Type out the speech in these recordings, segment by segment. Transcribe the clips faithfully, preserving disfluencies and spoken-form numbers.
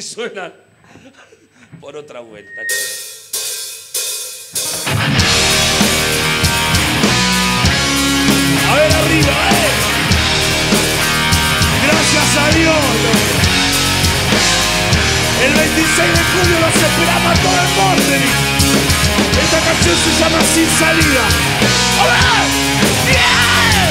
si suenan por otra vuelta. A ver arriba, eh. Gracias a Dios. El veintiséis de julio los esperamos a todo el mundo. Esta canción se llama Sin Salida. ¡Hola! ¡Bien!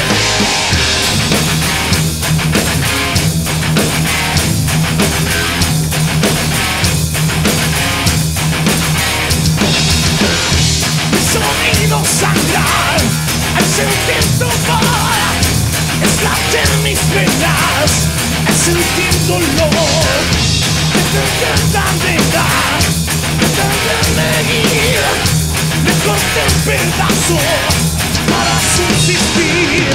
Mi sonido sangrar al sentir tu voz, es late en mis venas, es sentir dolor. Me intentan dejar, me intentan seguir, me corté en pedazos para subsistir.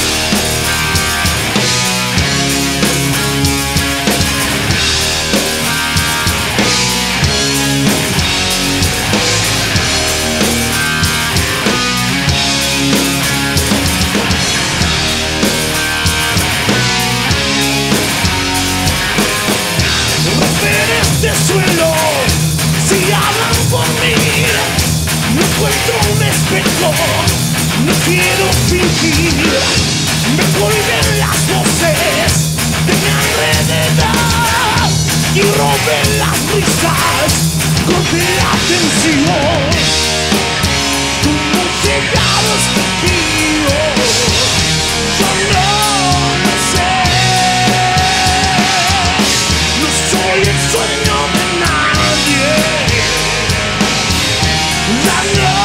Suelo, si hablan por mí, no encuentro un espejo, no quiero fingir, me colguen las voces de mi alrededor y roben las risas, corten la atención, como llegados contigo, yo no lo sé, no soy el sueño. I know